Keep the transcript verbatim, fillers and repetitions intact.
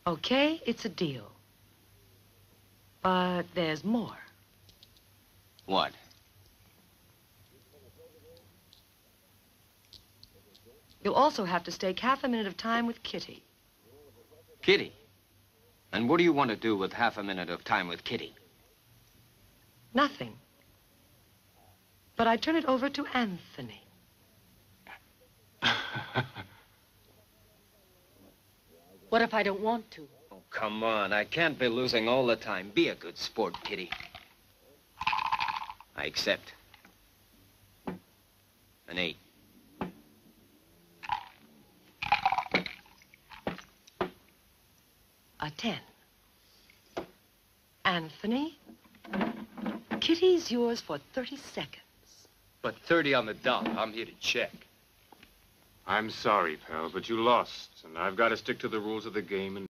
Okay, it's a deal. But there's more. What? You'll also have to stake half a minute of time with Kitty. Kitty? And what do you want to do with half a minute of time with Kitty? Nothing. But I turn it over to Anthony. What if I don't want to? Oh, come on. I can't be losing all the time. Be a good sport, Kitty. I accept. An eight. A ten. Anthony, Kitty's yours for thirty seconds. But thirty on the dot. I'm here to check. I'm sorry, pal, but you lost, and I've got to stick to the rules of the game and